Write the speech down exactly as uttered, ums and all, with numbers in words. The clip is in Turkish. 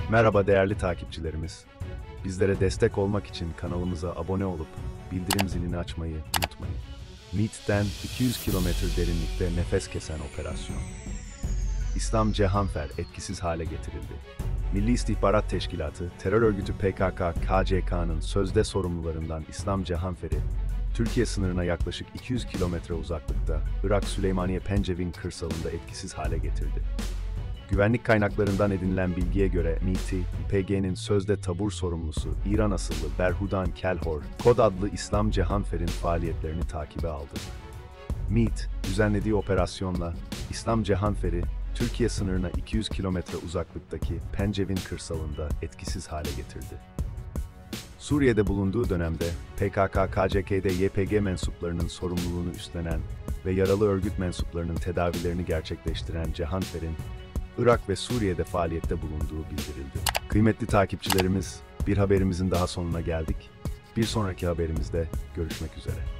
Merhaba değerli takipçilerimiz. Bizlere destek olmak için kanalımıza abone olup bildirim zilini açmayı unutmayın. M E T'den iki yüz kilometre derinlikte nefes kesen operasyon. İslam Cehanfer etkisiz hale getirildi. Milli İstihbarat Teşkilatı, terör örgütü P K K K C K'nın sözde sorumlularından İslam Cehanfer'i, Türkiye sınırına yaklaşık iki yüz kilometre uzaklıkta Irak Süleymaniye Pencevin kırsalında etkisiz hale getirdi. Güvenlik kaynaklarından edinilen bilgiye göre M E T, Y P G'nin sözde tabur sorumlusu İran asıllı Berhudan Kelhor, kod adlı İslam Cehanfer'in faaliyetlerini takibe aldı. M E T, düzenlediği operasyonla İslam Cehanfer'i Türkiye sınırına iki yüz kilometre uzaklıktaki Pencevin kırsalında etkisiz hale getirdi. Suriye'de bulunduğu dönemde P K K K C K'de Y P G mensuplarının sorumluluğunu üstlenen ve yaralı örgüt mensuplarının tedavilerini gerçekleştiren Cehanfer'in Irak ve Suriye'de faaliyette bulunduğu bildirildi. Kıymetli takipçilerimiz, bir haberimizin daha sonuna geldik. Bir sonraki haberimizde görüşmek üzere.